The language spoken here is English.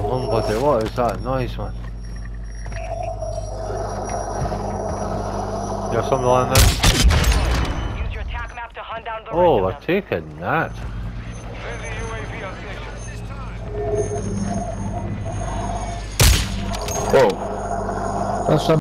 on, buddy. What is that noise, man? You have something lying there? Use your attack map to hunt down the Oh, rest we're of them. taking that. Whoa. That's